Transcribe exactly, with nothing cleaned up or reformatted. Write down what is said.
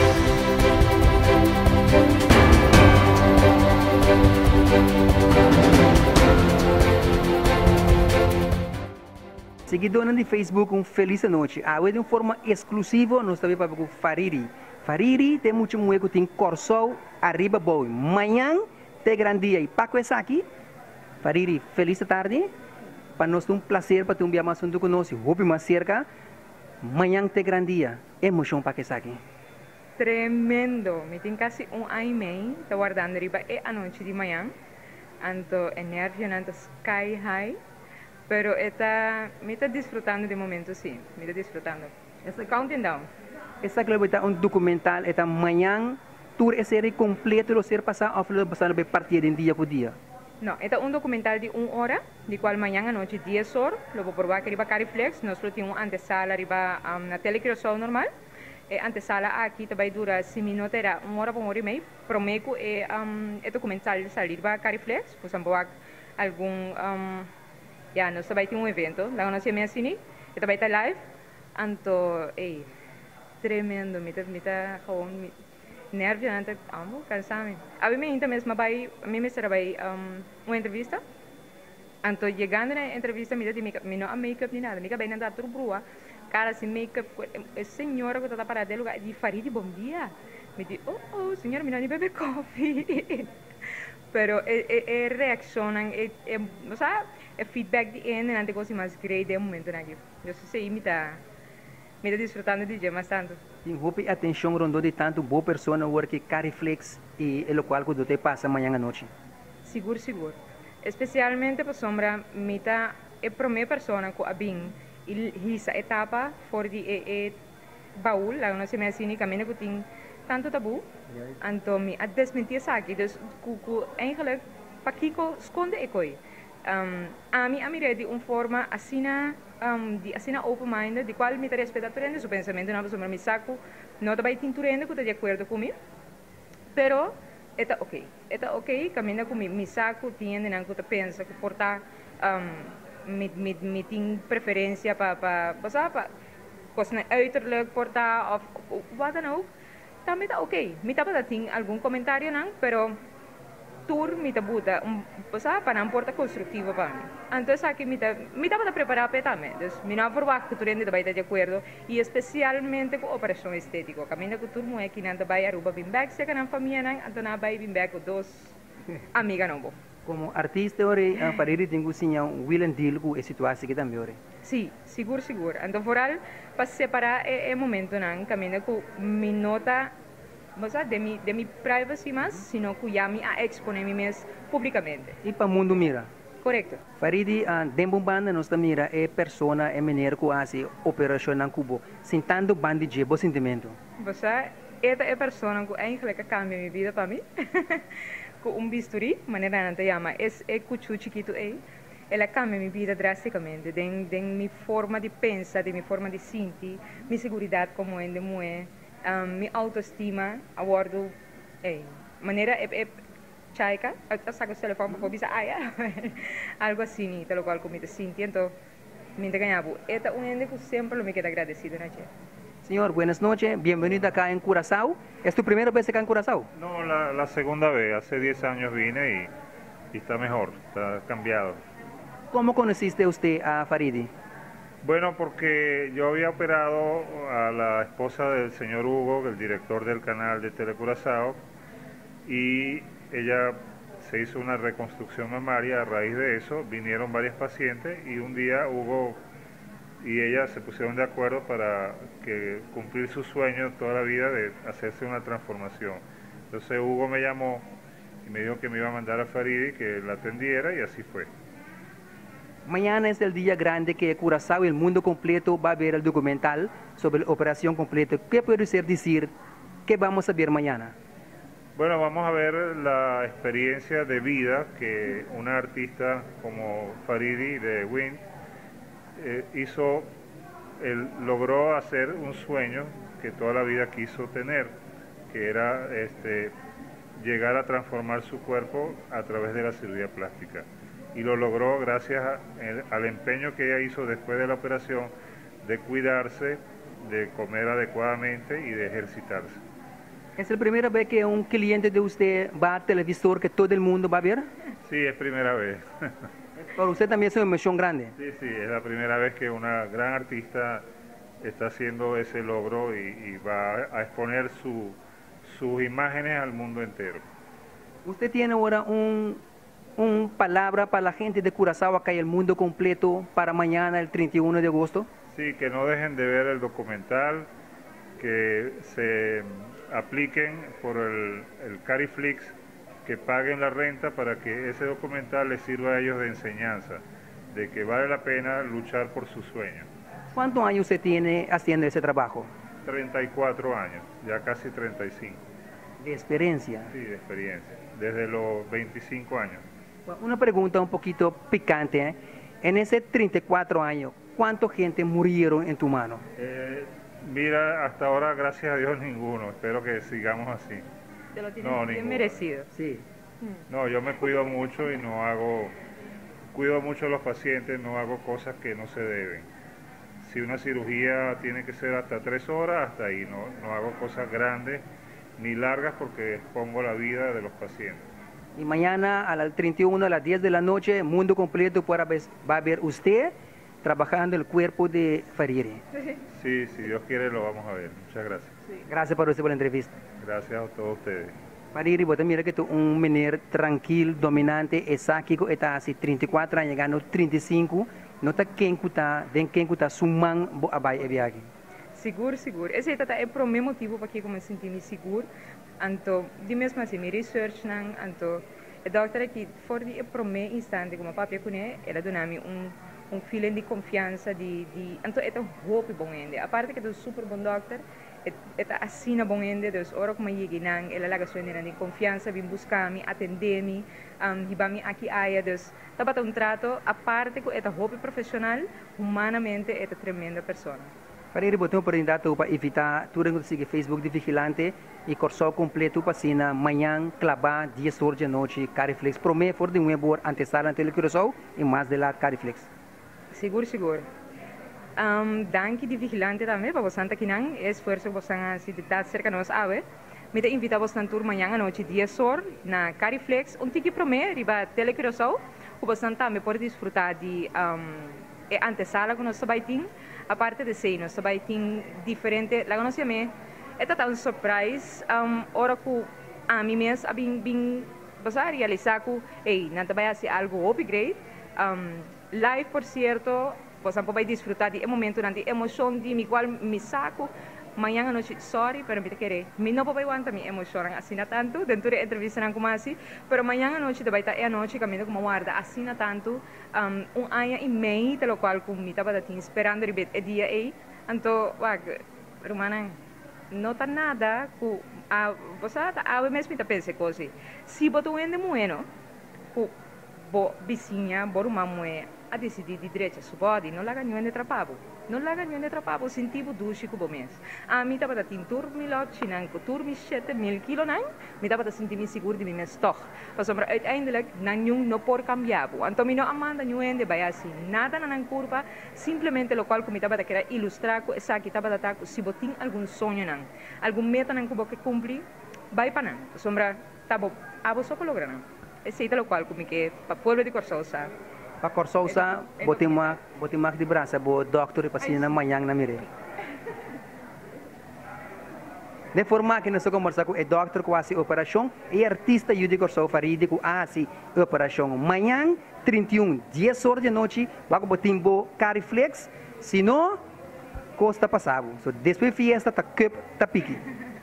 Seguidores de Facebook, um feliz noite. Ah, hoje de uma forma exclusiva, nós estamos para o Fariri. Fariri tem muito muito, tem Corsol, arriba boi. Manhã tem grande dia. E Paco está aqui. Fariri, feliz tarde. Para nós é um prazer para ter um biama assunto conosco. Hope mais cerca. Manhã tem grande dia. Emoção para que está aqui. Tremendo. Me tem quase um ano e meio. Estou guardando arriba e a noite de manhã. Anto energia, anto sky high. Pero está, me está disfrutando de momento, sim. Me está disfrutando. Está counting down. Essa clube está um documental, está amanhã, tour é série completa, lo ser passar, ou lo passar a partir de dia por dia? Não, é um documental de uma hora, de qual amanhã à noite, dez horas, lo vou provar que riba Cariflex, nós temos uma antesala riba um, na Telecrosol normal, e antesala aqui também dura se minutos, era uma hora por uma hora e meia, prometo é um, é documental salir riba Cariflex, por exemplo, algum... Um, Ya, nós também temos um evento, lá nós temos assim, e também está live, então, ei, tremendo, me está, me está, gewoon, nervio, não está, amo, cansado. A mim ainda mesmo vai, a mim me será vai um, uma entrevista, então, chegando na entrevista, me dá make-up, me não há make-up nem nada, me dá bem andar tudo brua, cara, assim, make-up, a senhora que está parada no lugar, de Farid, bom dia, me diz, oh, oh, senhora, me não nem bebe coffee. Pero é, é, é reaccionam, é, é, sabe, é feedback de ene, não tem coisa mais grande de momento aqui. Eu sei, me está, me está desfrutando de dia bastante. Tem roupa atenção rondou de tanto boa pessoa no work Cariflex e é o qual que você passa amanhã à noite. Seguro, seguro. Especialmente para sombra, me está, é a primeira pessoa que a bem, essa etapa fora de é, é baú, lá nós se me assim, caminho que tem tanto tabu, então me a desmentir aqui, dus kuku eigenlijk pakiko esconde ekoi. Um, a mim a mim de uma forma assina um, de assina open minded, de qual me respeita turende seu pensamento não sobre me saco, não também tem turende que está de acordo comigo, pero está ok, está ok, caminha comigo, me saco tiende não que tu pensa que portar um, me me me tem preferência para para passar para coisa uiterlijk portar of wat dan ook. Também está ok. Me está para algum comentário não, pero tour me está buta, um, sabe, para não porta construtivo para mim. Então aqui me está, me está para preparar para também. Então me não provar que tu rende vai estar de acordo e especialmente com operação estética. Caminho que tu não é que não vai aruba bem back, se que não família não, então não vai bem back com dois amigas não. Como artista ore, a parede tem que ser um willing deal com a situação que também ore. Sim, seguro, seguro. Então, foral, para separar é, é momento não, caminho que me nota, você de mi de mi privacy mas, sino que já me a exponer-me mesmo publicamente. E para o mundo mira. Correto. Faridi, a dentro banda nós mira é persona é maneira que hace operação na Cuba, sentando banda de bom sentimento. Você esta é a pessoa que eigenlijk cambia minha vida para mim. Com um bisturi, maneira não te chama, é é cuchu chiquito é. Ela cambia minha vida drasticamente, de, de minha forma de pensar, de minha forma de sentir, minha segurança como é de mulher, um, minha autoestima, abordo, é, maneira é, é chaica, eu saco o telefone para avisar, ah, algo assim, tal qual como me sinto, então, me ganhava. Esta é uma coisa que sempre me queda agradecido, né? Señor, buenas noches, bienvenido acá en Curazao. ¿Es tu primera vez acá en Curazao? No, la, la segunda vez, hace diez años vine y, y está mejor, está cambiado. ¿Cómo conociste usted a Faridi? Bueno, porque yo había operado a la esposa del señor Hugo, el director del canal de Telecurazao, y ella se hizo una reconstrucción mamaria. A raíz de eso vinieron varios pacientes y un día Hugo y ella se pusieron de acuerdo para que cumplir su sueño toda la vida de hacerse una transformación. Entonces Hugo me llamó y me dijo que me iba a mandar a Faridi, que la atendiera, y así fue. Mañana es el día grande que Curazao y el mundo completo va a ver el documental sobre la operación completa. ¿Qué puede usted decir? ¿Qué vamos a ver mañana? Bueno, vamos a ver la experiencia de vida que una artista como Faridi de Wind eh, hizo, él logró hacer un sueño que toda la vida quiso tener, que era este, llegar a transformar su cuerpo a través de la cirugía plástica. Y lo logró gracias a, el, al empeño que ella hizo después de la operación de cuidarse, de comer adecuadamente y de ejercitarse. ¿Es la primera vez que un cliente de usted va al televisor que todo el mundo va a ver? Sí, es primera vez. Para usted también es una emoción grande. Sí, sí, es la primera vez que una gran artista está haciendo ese logro y, y va a exponer su, sus imágenes al mundo entero. ¿Usted tiene ahora un, un palabra para la gente de Curazao acá y el mundo completo para mañana, el treinta y uno de agosto? Sí, que no dejen de ver el documental, que se apliquen por el, el Cariflix, que paguen la renta para que ese documental les sirva a ellos de enseñanza, de que vale la pena luchar por sus sueños. ¿Cuántos años usted tiene haciendo ese trabajo? treinta y cuatro años, ya casi treinta y cinco. De experiencia. Sí, de experiencia, desde los veinticinco años. Bueno, una pregunta un poquito picante, ¿eh? En ese treinta y cuatro años, ¿cuánta gente murieron en tu mano? Eh, mira, hasta ahora, gracias a Dios, ninguno. Espero que sigamos así. Te lo tienes No, bien ninguno. merecido. Sí. No, yo me cuido mucho y no hago, cuido mucho a los pacientes, no hago cosas que no se deben. Si una cirugía tiene que ser hasta tres horas, hasta ahí, no, no hago cosas grandes ni largas porque expongo la vida de los pacientes. Y mañana a las treinta y una, a las diez de la noche, mundo completo para ver- va a ver usted trabajando el cuerpo de Fariri. Sí, si Dios quiere lo vamos a ver. Muchas gracias. Gracias por usted por la entrevista. Gracias a todos ustedes. Fariri, vos mira que tú un menor tranquilo, dominante, exáquico, está así treinta y cuatro años, llegando treinta y cinco, no está quien está, den quien está sumando a vai e viaje. Seguro, seguro. Esse é o primeiro motivo para que eu me senti seguro. Anto, de mesmo assim, me research nang, anto, a doutora aqui, for de primeiro instante, como a papai conhece, ela deu-me um um feeling de confiança, de, de, anto, é um hope bom ainda. A parte que é super bom doutor, é assim na bom ainda, dus ora como cheguei nang, ela laga sua de confiança, vim buscar-me, atender-me, um, riba-me aqui aia, dus, tá um trato, a parte que é um hope profissional, humanamente é uma tremenda pessoa. Fariri, vos tengo oportunidad para evitar, tú tengo que seguir Facebook de Vigilante y Corsol completo para cena, mañana, clavar, diez horas de noche, Cariflex, promete for de nuevo, antesala ante el Curaçao y más de la Cariflex. Seguro, seguro. Um, danke de vigilante também, para você aqui não, esforço você assim de estar cerca nós ave. Me te invita você na tour amanhã à noite dez horas na Cariflex, um tiki promê, riba Telecuraçao, o você também pode desfrutar de um, é antesala que nós vai ter, a parte de sei, nós vai ter diferente, lá nós chamamos, é tá um surprise, um, ora que a mim mesmo, a bem, bem, você realizar que, ei, não vai ser algo upgrade, um, live, por cierto, você pode desfrutar de um momento durante emoção de mi qual me saco amanhã à noite, sorry, pero me te querer, me não pode aguentar minha emoção assim na tanto, dentro da entrevista não como assim, pero amanhã à noite vai estar a noite caminho como guarda assim na tanto, um, um ano e meio, pelo qual com me estava esperando ribet é dia aí, então, wag, romana, não tá nada, ku, a, você tá, a mesmo está pensando coisa, se botou ende bueno, ku, bo vizinha, bo uma mulher a decidir de direita su body, não laga nenhum de trapabo, não laga nenhum de trapabo, sentivo duche cubo mês. A mim tava tin turmi lot, chinang ko turmi sete mil kilo nang, me tava sentir me seguro de mim mes toch. Mas sombra uiteindelijk nanhum no por cambiabo. Anto mi no amanda nenhum de vai assim, nada na curva, simplesmente lo qual como tava querer ilustrar ko essa que tava da se botin algum sonho nang, algum meta nang kubo que cumprir, vai para nang. Sombra tabo abo só para lograr nang. Esse é o qual como que para pueblo de Corsol sa. Para Corsol sa, botimak, botimak de braça, bo doctor e paciente amanhã na mire. De forma que nós conversamos com o doctor com a operação e artista Yudi Corsol Faridi com a operação. Amanhã, trinta e um, dez horas de noite, vai com o timbo Cariflex, se não, costa passado. So, depois fiesta, tá cup, tá pique.